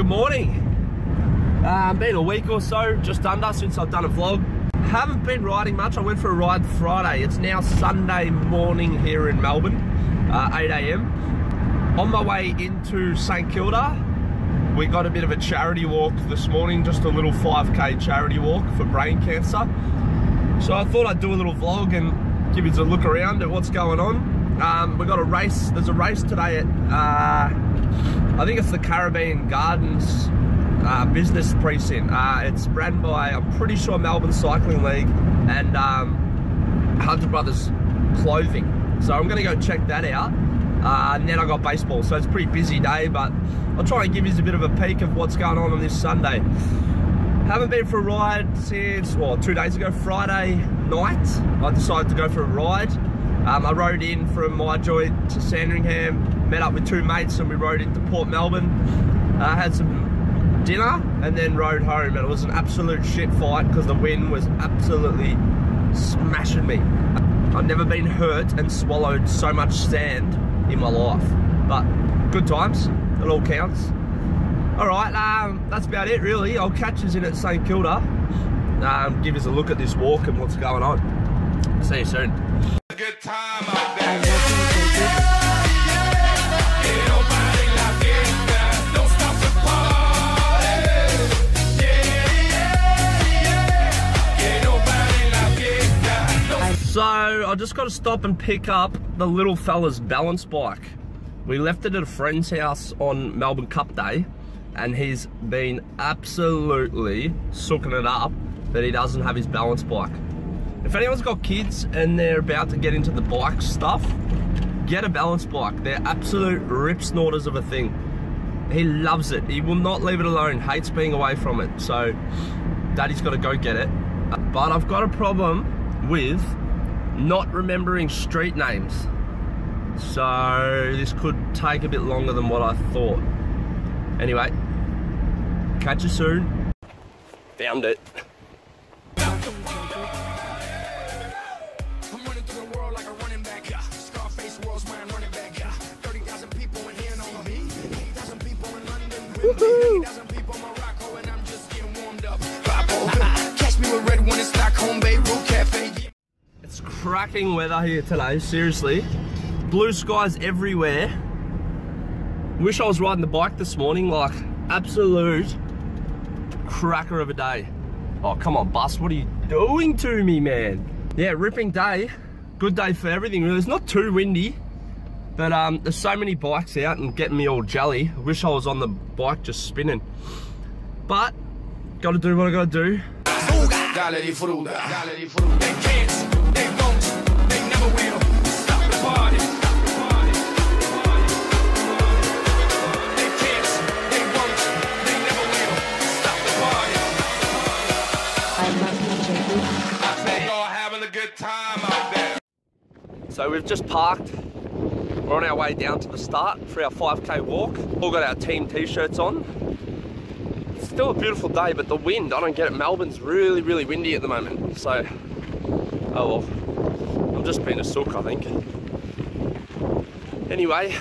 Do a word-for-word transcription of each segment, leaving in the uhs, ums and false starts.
morning. Um, been a week or so, just under, since I've done a vlog. Haven't been riding much. I went for a ride Friday. It's now Sunday morning here in Melbourne, uh, eight A M On my way into St Kilda, we got a bit of a charity walk this morning, just a little five K charity walk for brain cancer. So I thought I'd do a little vlog and give you a look around at what's going on. Um, we got a race, there's a race today at, uh, I think it's the Caribbean Gardens uh, Business Precinct. Uh, it's run by, I'm pretty sure, Melbourne Cycling League and um, Hunter Brothers Clothing. So I'm gonna go check that out. Uh, and then I got baseball, so it's a pretty busy day, but I'll try and give you a bit of a peek of what's going on on this Sunday. Haven't been for a ride since, well, two days ago, Friday night. I decided to go for a ride. Um, I rode in from my joint to Sandringham, met up with two mates, and we rode into Port Melbourne. Uh, had some dinner and then rode home, and it was an absolute shit fight because the wind was absolutely smashing me. I've never been hurt and swallowed so much sand in my life, but good times, it all counts. All right, um, that's about it really. I'll catch us in at St Kilda, um, give us a look at this walk and what's going on. See you soon. A good time out there. So I just got to stop and pick up the little fella's balance bike. We left it at a friend's house on Melbourne Cup Day, and he's been absolutely sooking it up that he doesn't have his balance bike. If anyone's got kids and they're about to get into the bike stuff, get a balance bike. They're absolute rip snorters of a thing. He loves it. He will not leave it alone. Hates being away from it. So Daddy's got to go get it. But I've got a problem with not remembering street names. So this could take a bit longer than what I thought. Anyway, catch you soon. Found it. Woohoo! It's cracking weather here today, seriously. Blue skies everywhere. Wish I was riding the bike this morning, like absolute cracker of a day. Oh, come on, bus, what are you doing to me, man? Yeah, ripping day. Good day for everything, really. It's not too windy, but um, there's so many bikes out and getting me all jelly. I wish I was on the bike just spinning. But, gotta do what I gotta do. They can't, they won't, they never will stop the party. They can't, they won't, they never will stop the party. I say y'all having a good time out there. So we've just parked. We're on our way down to the start for our five K walk. All got our team t-shirts on. It's still a beautiful day, but the wind, I don't get it. Melbourne's really, really windy at the moment. So, oh well, I'm just being a sook, I think. Anyway.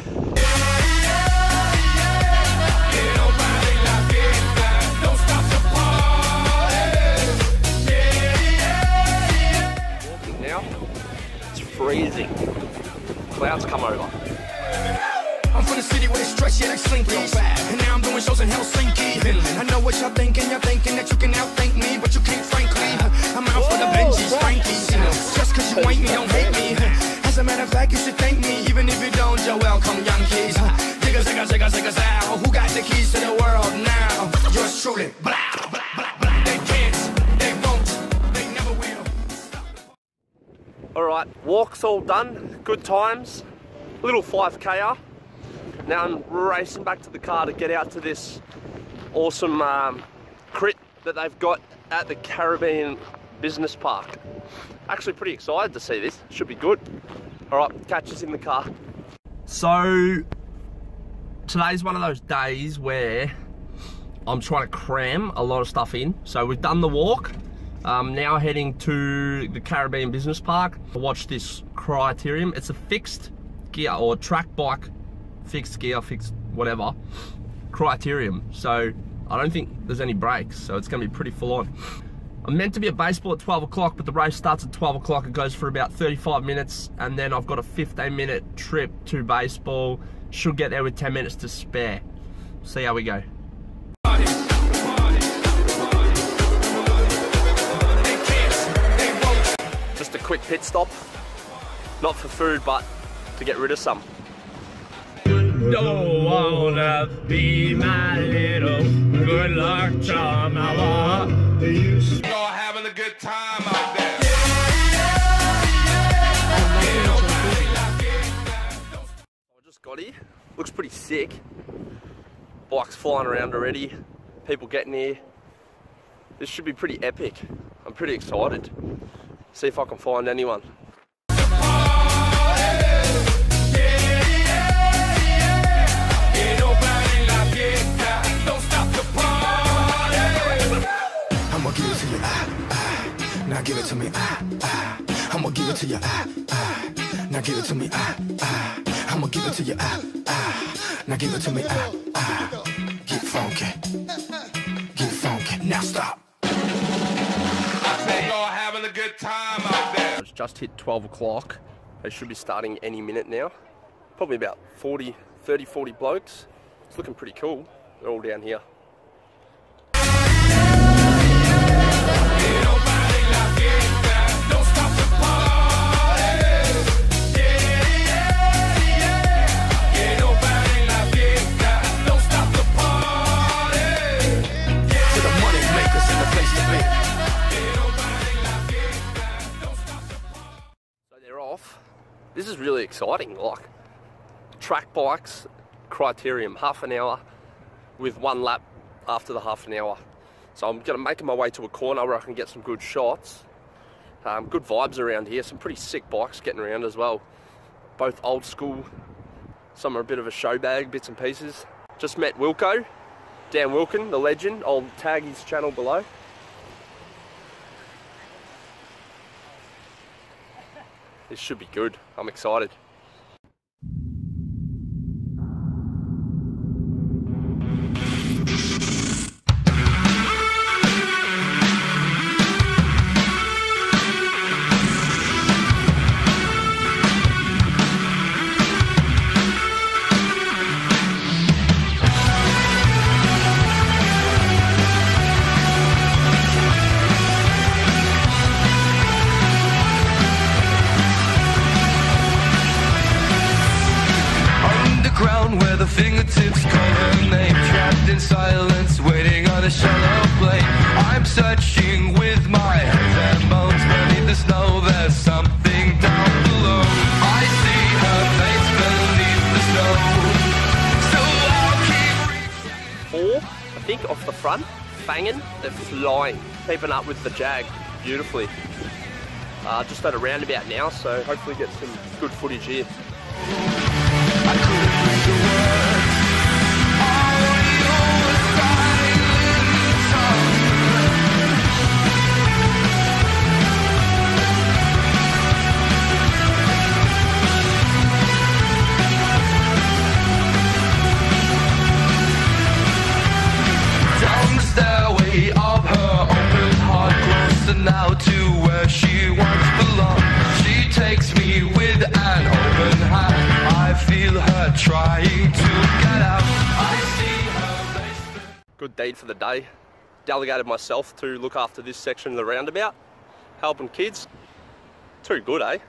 Walking now, it's freezing. Clouds come over. I'm from the city where it's stretchy like Slinky. And now I'm doing shows in Helsinki. I know what y'all thinking, you're thinking that you can outthink me, but you can't, frankly. I'm out for the Benjis, Frankies. Just cause you ain't me, don't hate me. As a matter of fact, you should thank me. Even if you don't, you're welcome, Yankees. Zigga, zigga, zigga, zigga, zow. Who got the keys to the world now? Yours truly. Blah, blah, blah, blah. They can't, they won't, they never will. Alright, walk's all done. Good times. Little five K-er. Now I'm racing back to the car to get out to this awesome um, crit that they've got at the Caribbean Business Park. Actually pretty excited to see this, should be good. All right, catch us in the car. So today's one of those days where I'm trying to cram a lot of stuff in. So we've done the walk, um, now heading to the Caribbean Business Park to watch this Criterium. It's a fixed gear or track bike, fixed gear, fixed whatever, Criterium, so I don't think there's any breaks, so it's going to be pretty full on. I'm meant to be at baseball at twelve o'clock, but the race starts at twelve o'clock. It goes for about thirty-five minutes, and then I've got a fifteen minute trip to baseball. Should get there with ten minutes to spare. See how we go. Just a quick pit stop. Not for food, but to get rid of some. Don't wanna be my little good luck charm. I want you. Y'all having a good time out there. I just got here. Looks pretty sick. Bikes flying around already. People getting here. This should be pretty epic. I'm pretty excited. See if I can find anyone. I'ma give it to you, ah, ah. Now give it to me, ah, ah. I'ma give it to you, ah, ah. Now give it to me, ah, ah. I'ma give it to you, ah, ah. Now give it to me, ah, ah. Get funky, get funky. Now stop. I say y'all having a good time out there. It's just hit twelve o'clock. They should be starting any minute now. Probably about forty, thirty, forty blokes. It's looking pretty cool. They're all down here. This is really exciting, like track bikes, Criterium, half an hour with one lap after the half an hour. So I'm gonna make my way to a corner where I can get some good shots. Um, good vibes around here, some pretty sick bikes getting around as well. Both old school, some are a bit of a show bag, bits and pieces. Just met Wilco, Dan Wilkin, the legend. I'll tag his channel below. This should be good. I'm excited. Where the fingertips call her name, trapped in silence, waiting on a shallow plane. I'm searching with my hands and bones beneath the snow. There's something down below. I see her face beneath the snow, so I'll keep reaching. Four, I think, off the front, banging, they're flying, keeping up with the Jag beautifully. Uh, just at a roundabout now, so hopefully get some good footage here. I couldn't read the words. All your silent tongue. Down the stairway of her open heart, closer now to where she once belonged. She takes me with an open hand. I feel her trying to get out. I see her face. Good deed for the day. Delegated myself to look after this section of the roundabout. Helping kids. Too good, eh?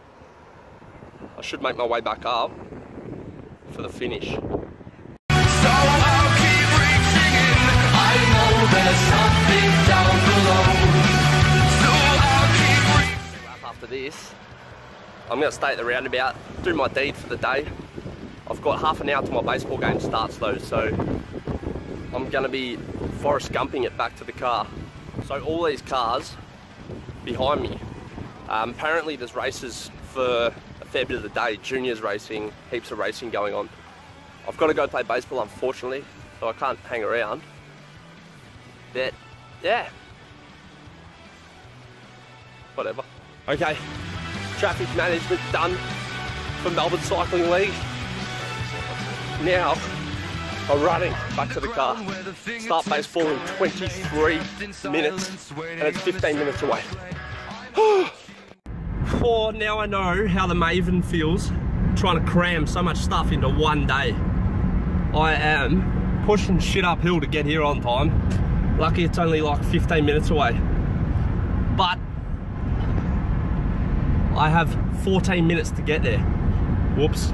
I should make my way back up for the finish. So I'll keep reaching in. I know there's something down below. So I'll keep reaching. Wrap after this. I'm going to stay at the roundabout, do my deed for the day. I've got half an hour till my baseball game starts though, so I'm going to be Forrest Gumping it back to the car. So all these cars behind me, um, apparently there's races for a fair bit of the day, juniors racing, heaps of racing going on. I've got to go play baseball unfortunately, so I can't hang around. But yeah, whatever. Okay. Traffic management done for Melbourne Cycling League. Now, I'm running back to the car. Start baseball in twenty-three minutes, and it's fifteen minutes away. For now I know how the Maven feels, trying to cram so much stuff into one day. I am pushing shit uphill to get here on time. Lucky it's only like fifteen minutes away. But I have fourteen minutes to get there. Whoops.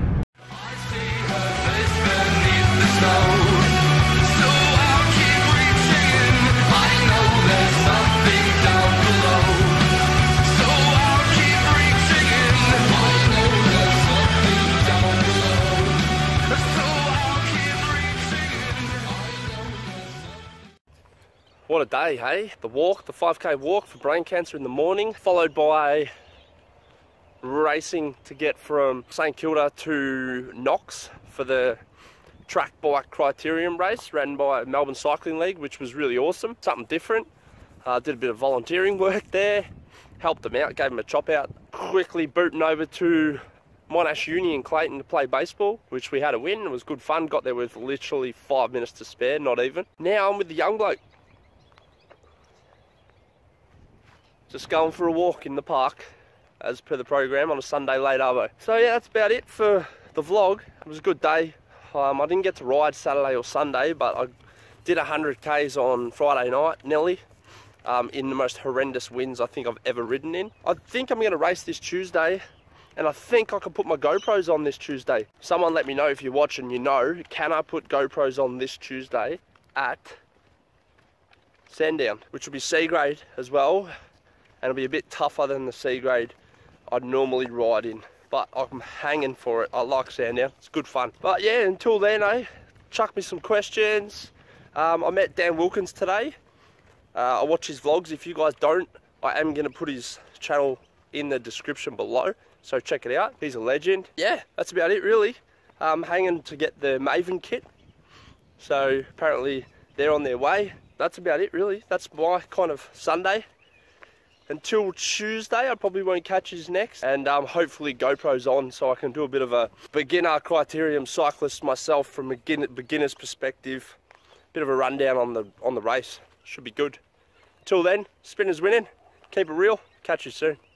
What a day, hey? The walk, the five K walk for brain cancer in the morning, followed by racing to get from St Kilda to Knox for the track bike criterium race ran by Melbourne Cycling League, which was really awesome, something different. Uh, did a bit of volunteering work there, helped them out, gave them a chop out. Quickly booting over to Monash Uni in Clayton to play baseball, which we had a win. It was good fun, got there with literally five minutes to spare, not even. Now I'm with the young bloke. Just going for a walk in the park as per the program on a Sunday late arvo. So yeah, that's about it for the vlog. It was a good day. Um, I didn't get to ride Saturday or Sunday, but I did one hundred Ks on Friday night, Nelly, um, in the most horrendous winds I think I've ever ridden in. I think I'm going to race this Tuesday, and I think I can put my GoPros on this Tuesday. Someone let me know if you're watching, you know, can I put GoPros on this Tuesday at Sandown, which will be C grade as well, and it'll be a bit tougher than the C grade I'd normally ride in. But I'm hanging for it. I like Sandown, it's good fun. But yeah, until then, eh, chuck me some questions. Um, I met Dan Wilkins today. Uh, I watch his vlogs. If you guys don't, I am gonna put his channel in the description below, so check it out. He's a legend. Yeah, that's about it really. Um, hanging to get the Maven kit. So apparently they're on their way. That's about it really. That's my kind of Sunday. Until Tuesday, I probably won't catch his next, and um, hopefully GoPro's on so I can do a bit of a beginner criterium cyclist myself from a beginner's perspective. Bit of a rundown on the on the race. Should be good. Till then, spinners winning. Keep it real. Catch you soon.